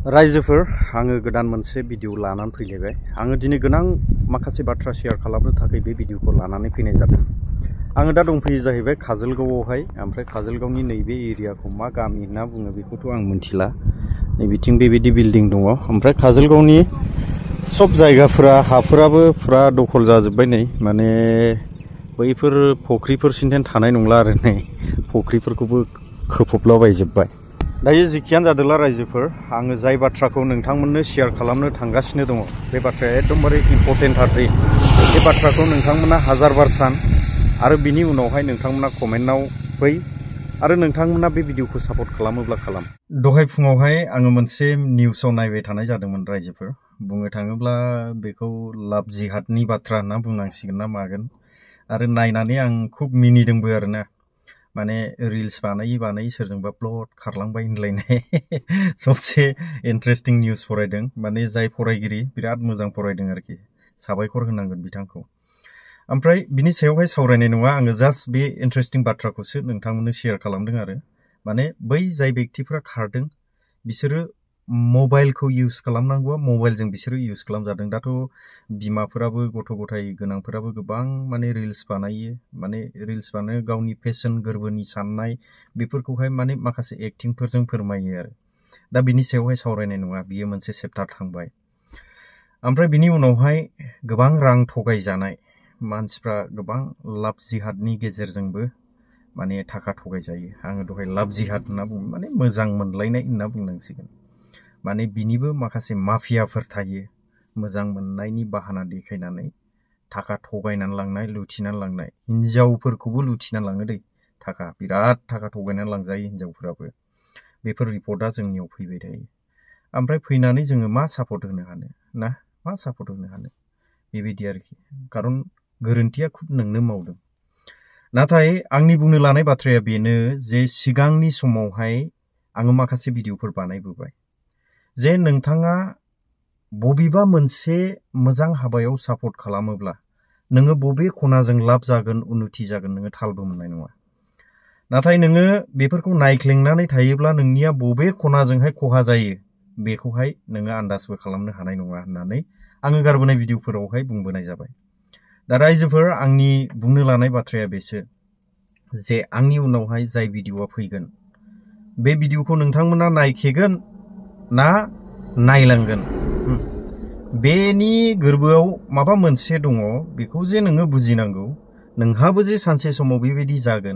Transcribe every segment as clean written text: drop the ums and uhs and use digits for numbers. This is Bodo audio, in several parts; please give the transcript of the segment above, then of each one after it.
रायजोफोर आङो गोदान मोनसे भिडिअ लानानै फैलायबाय। आङो दिनै गोनां माखासे बाथ्रा शेयार खालामनो थाखाय बे भिडिअखौ लानानै फैनाय जादों। आङो दा दंफैयो जाहैबाय काजलगावआवहाय। ओमफ्राय काजलगावनि नैबे एरियाखौ मा गामि होनना बुङो बेखौथ' आं मिथिला। नैबिथिं बेबायदि बिल्डिं दङ। ओमफ्राय काजलगावनि सब जायगाफोरा हाफोराबो फुरा दखल जाजोब्बाय नै। माने बैफोर फुख्रिफोर सिन्थेन थानाय नंला आरो नै फुख्रिफोरखौबो खोफबलाबायजोब्बाय। दायो जिखियानो जादोंला रायजोफोर, आङो जाय बाथ्राखौ नोंथांमोननो शेयार खालामनो थांगासिनो दङ बे बाथ्राया एकदमबारे इम्पर्टेन्ट आरो बे बाथ्राखौ नोंथांमोना हाजारबार सान आरो बिनि उनावहाय नोंथांमोना कमेन्टआव फै आरो नोंथांमोना बे भिडिअखौ सापर्ट खालामोब्ला खालाम। दहाय फुङावहाय आङो मोनसे निउसाव नायबाय थानाय जादोंमोन रायजोफोर। बुंनो थाङोब्ला बेखौ लाभ जिहादनि बाथ्रा होनना बुंनांसिगोन ना मागोन। आरो नायनानै आं खुब मिनिदोंबो आरोना। माने रिल्स बानायै सोरजोंबा प्लट खारलांबाय होनलायनाय सबसे इन्टारेस्टिं निउस फरायदों। माने जाय फरायगिरि बिराद मोजां फरायदों आरोखि, साबायखर होनांगोन बिथांखौ। ओमफ्राय बिनि सायावहाय सावरायनाय नङा, आङो जास्ट बे इन्टारेस्टिं बाथ्राखौसो नोंथांमोननो शेयार खालामदों आरो। माने बै जाय बेक्तिफ्रा खारदों बिसोरो मबाइलखौ इउज खालामनांगौआ मबाइलजों बिसोरो इउज खालामजादों। दाथ' बिमाफोराबो गथ' गथाय गोनांफोराबो गोबां माने रिल्स बानायो। माने रिल्स बानायो गावनि पेशन गोरबोनि साननाय बेफोरखौहाय माने माखासे एक्टिंफोरजों फोरमायो आरो। दा बिनि सायावहाय सावरायनाय नङा, बियो मोनसे चेप्टार थांबाय। ओमफ्राय बिनि उनावहाय गोबां रां थगायजानाय मानसिफ्रा गोबां लाभ जिहादनि गेजेरजोंबो माने थाखा थगायजायो। आङो दहाय लाभ जिहाद होनना बुङो, माने मोजां मोनलायनाय होनना बुंनांसिगोन। माने बिनिबो माखासे माफियाफोर थायो, मोजां मोननायनि बाहाना देखायनानै थाखा थगायनानै लांनाय, लुथिनानै लांनाय। हिनजावफोरखौबो लुथिनानै लाङो दै, थाखा बिराद थाखा थगायनानै लांजायो हिनजावफोराबो। बेफोर रिपर्टआ जोंनियाव फैबाय थायो। ओमफ्राय फैनानै जोङो मा सापर्ट होनो हानो ना, मा सापर्ट होनो हानो बेबायदि आरोखि। खारन गोरोन्थिया खुद नोंनो मावदों। नाथाय आंनि बुंनो लानाय बाथ्राया बेनो जे सिगांनि समावहाय आङो माखासे भिडिअफोर बानायबोबाय जे नोंथाङा बबेबा मोनसे मोजां हाबायाव सापर्ट खालामोब्ला नोङो बबे खनाजों लाब जागोन उन्नति जागोन नोङो थालबो मोननाय नङा। नाथाय नोङो बेफोरखौ नायख्लेंनानै थायोब्ला नोंनिया बबे खनाजोंहाय खहा जायो बेखौहाय नोङो आन्दाजबो खालामनो हानाय नङा होननानै आङो गारबोनाय भिडिअफोरावहाय बुंबोनाय जाबाय। दा रायजोफोर, आंनि बुंनो लानाय बाथ्राया बेसो जे आंनि उनावहाय जाय भिडिअआ फैगोन बे भिडिअखौ नोंथांमोना नायखेगोन ना नायलांगोन, बेनि गोरबोआव माबा मोनसे दङ। बेखौ जे नोङो बुजिनांगौ, नोंहाबो जे सानसे समाव बेबायदि जागोन,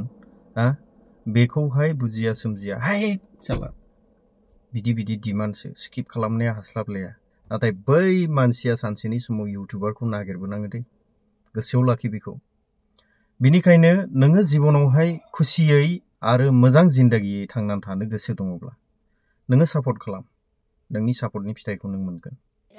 बेखौहाय बुजिया सोमजिया हाय साला बिदि डिमान्डसो स्किप खालामनाया हास्लाबलाया। नाथाय बै मानसिया सानसेनि समाव इउटुबारखौ नागिरबोनाङो दै, गोसोआव लाखि बेखौ। बिनिखायनो नोङो जिबनावहाय खुसियै आरो मोजां जिन्दगियै थांनानै थानो गोसो दङब्ला नोङो सापर्ट खालाम, नोंनि सापर्टनि फिथाइखौ नों मोनगोन।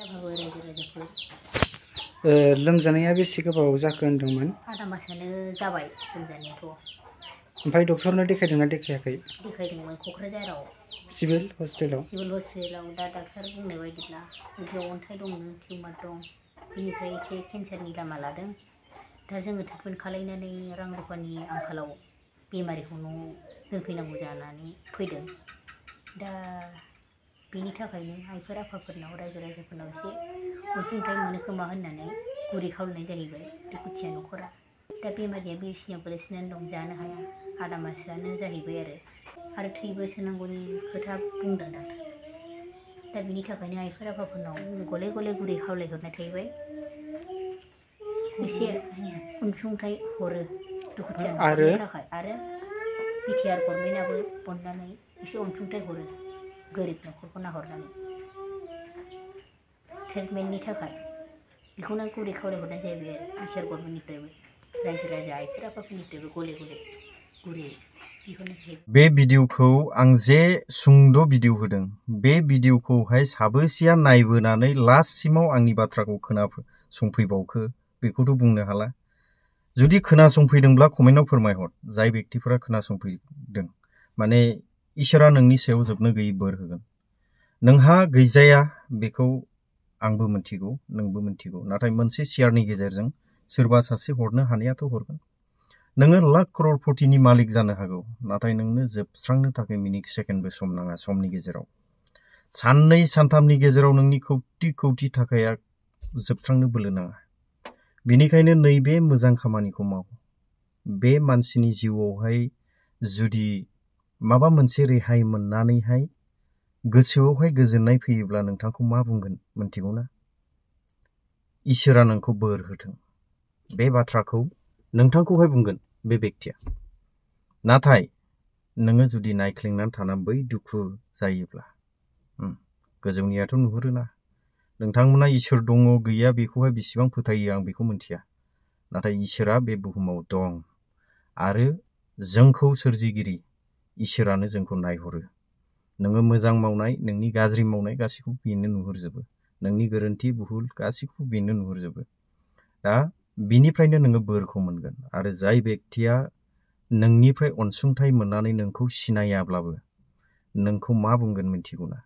लोमजानाया बेसे गोबाव जाखो होनदोंमोन? 1.5 मासानो जाबाय लोमजानायाथ'। ओमफ्राय डक्टरनो देखायदोंना देखायाखै? देखायदोंमोन क'क्राझाराव सिभिल हस्पिटालाव। दा डाक्टार बुंनाय बायदिब्ला उदैयाव अन्थाइ दंनो, टिउमार दं, बेनिफ्राय एसे केन्सारनि लामा लादों। दा जोङो ट्रिटमेन्ट खालायनानै रां रुफानि आंखालाव बेमारिखौ न'आव दोनफैनांगौ जानानै फैदों। दा बेनि थाखायनो आइफोर आफाफोरनाव रायजो राजाफोरनाव एसे अनसुंथाइ मोनो खोमा होननानै गुरै खावलायनाय जाहैबाय दुखुथिया न'खरा। दा बेमारिया बिसिनायाव गोलैसोनानै दं, जानो हाया, 1/2 मासआनो जाहैबाय आरो थैबो सोनांगौनि खोथा बुंदों डाक्टार। दा बिनि थाखायनो आइफोर आफाफोरनाव गले गले गुरै खावलायहरनाय थाहैबाय, एसे अनसुंथाइ हरो दुखुथिया न'खरनि थाखाय। आरो बिटिआर गभर्नमेन्टआबो अननानै एसे अनसुंथाइ हरो गोरिब न'खरखौ नाहरनानै ट्रिटमेन्टनि थाखाय। बेखौनो गुरै खावलायहरनाय जाहैबाय आरो बिटिआर गभर्नमेन्टनिफ्रायबो, रायजो राजा आइफोर आफाफोरनिफ्रायबो गले गले गुरै बिहरनाय जाहैबाय। बे भिडिअखौ आं जे सुंद' भिडिअ होदों, बे भिडिअखौहाय साबेसेया नायबोनानै लास्टसिमाव आंनि बाथ्राखौ खोनासंफैबावखो बेखौथ' बुंनो हाला। जुदि खोनासंफैदोंब्ला कमेन्टआव फोरमायहर, जाय बेक्तिफोरा खोनासंफैदों। माने इसोरा नोंनि सायाव जोबनो गैयै बोर होगोन। नोंहा गैजाया बेखौ आंबो मिथिगौ, नोंबो मिथिगौ। नाथाय मोनसे शेयारनि गेजेरजों सोरबा सासे हरनो हानायाथ' हरगोन। नोङो लाख करोड़पतिनि मालिक जानो हागौ, नाथाय नोंनो जोबस्रांनो थाखाय मिनिट सेकेन्डबो सम नाङा समनि गेजेराव। साननै सानथामनि गेजेराव नोंनि खौटि खौटि थाखाया जोबस्रांनो बोलो नाङा। बेनिखायनो नैबे मोजां खामानिखौ माव। बे मानसिनि जिउआवहाय जुदि माबा मोनसे रेहाय मोननानैहाय गोसोआवहाय गोजोननाय फैयोब्ला नोंथांखौ मा बुंगोन मिन्थिगौ ना? इसोरा नोंखौ बोर होथों। बे बाथ्राखौ नोंथांखौहाय बुंगोन बे बेक्तिया। नाथाय नोङो जुदि नायख्लेंनानै थानानै बै दुखु जायोब्ला गोजौनियाथ' नुहुरोना। नोंथांमोना इसोर दङ गैया बेखौहाय बेसेबां फोथायो आं बेखौ मिथिया। नाथाय इसोरा बे बुहुमाव दं आरो जोंखौ सोरजिगिरि इसोरानो जोंखौ नायहरो। नोङो मोजां मावनाय नोंनि गाज्रि मावनाय गासैखौबो बेनो नुहुरजोबो। नोंनि गोरोन्थि भुल गासैखौबो बेनो नुहुरजोबो। दा बिनिफ्रायनो नोङो बोरखौ मोनगोन। आरो जाय बेक्तिया नोंनिफ्राय अनसुंथाइ मोननानै नोंखौ सिनायाब्लाबो नोंखौ मा बुंगोन मिन्थिगौ ना?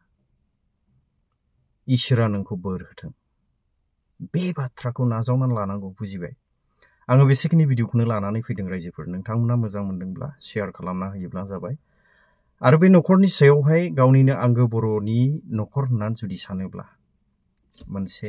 इसोरा नोंखौ बोर होथों। बे बाथ्राखौ नाजावनानै लानांगौ, बुजिबाय? आङो बेसेखिनि भिडिअखौनो लानानै फैदों रायजोफोर। नोंथांमोना मोजां मोनदोंब्ला शेयार खालामना होयोब्ला जाबाय। आरो बे न'खरनि सायावहाय गावनिनो आंगो बर'नि न'खर होननानै जुदि सानोब्ला मोनसे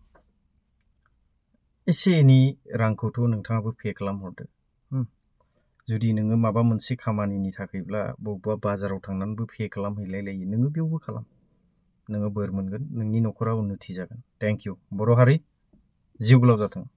एसे एनै रांखौथ' नोंथाङाबो पे खालामहरदो। जुदि नोङो माबा मोनसे खामानिनि थाखायब्ला बबेबा बाजाराव थांनानैबो पे खालामहैलायलायो, नोङो बेयावबो खालाम। नोङो बोर मोनगोन, नोंनि न'खरा उन्नति जागोन। Thank you. बर' हारि जिउ गोलाव जाथों।